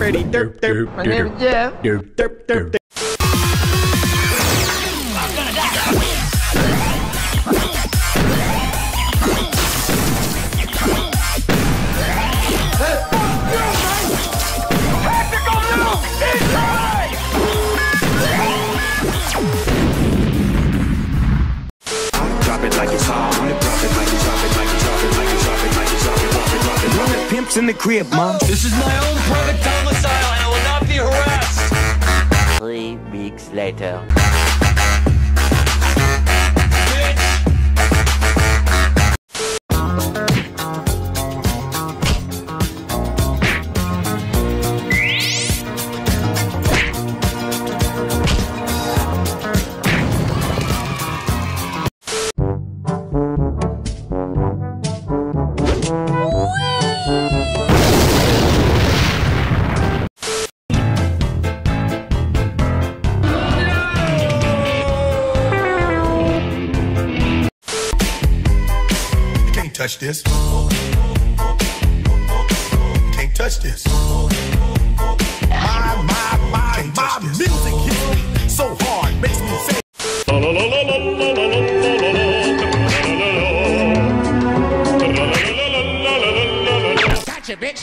Freddy. Derp, derp. My name is Jeff. Derp, derp, derp. I'm gonna die. Pimps in the crib, Mom. This is my own private domicile and I will not be harassed. 3 weeks later. Touch this. Can't touch this. My music hits me so hard, makes me say. Gotcha, bitch.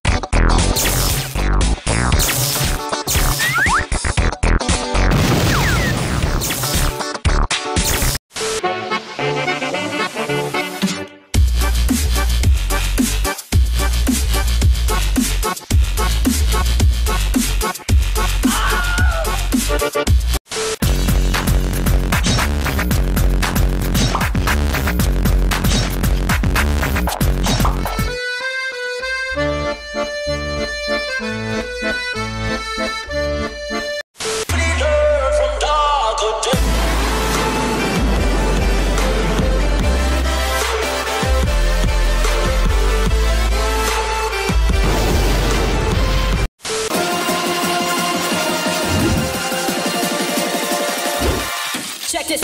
Check this.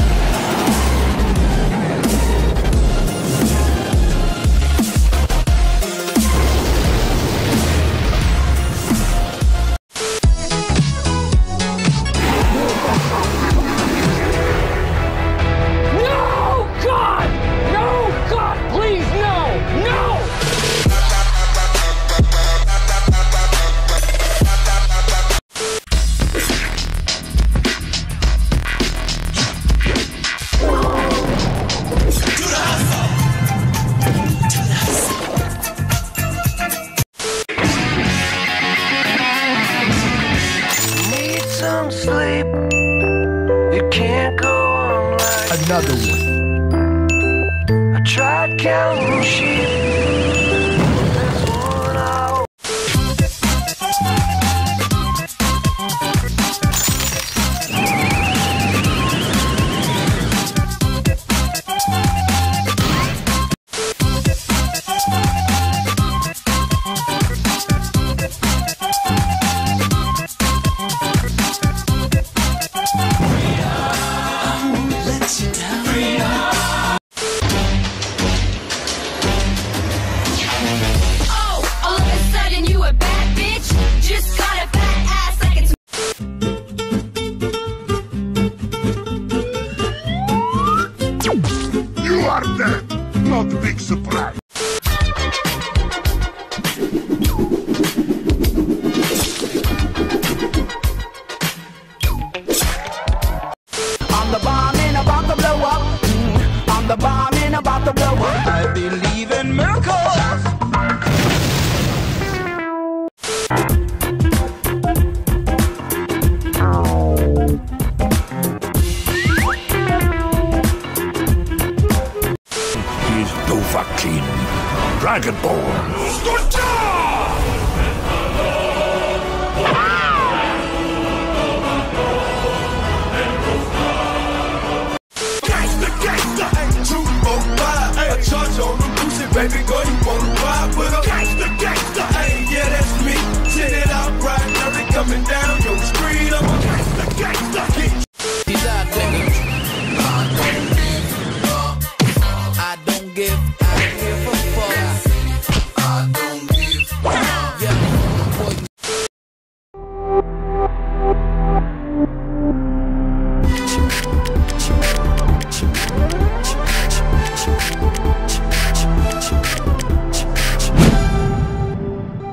Sleep. You can't go on like Another one. I tried counting sheep. There's one out. Not a big surprise. I'm the bomb and about to blow up. I'm the bomb and about to blow up. I believe in miracles. He's Dovahkiin, Dragonborn.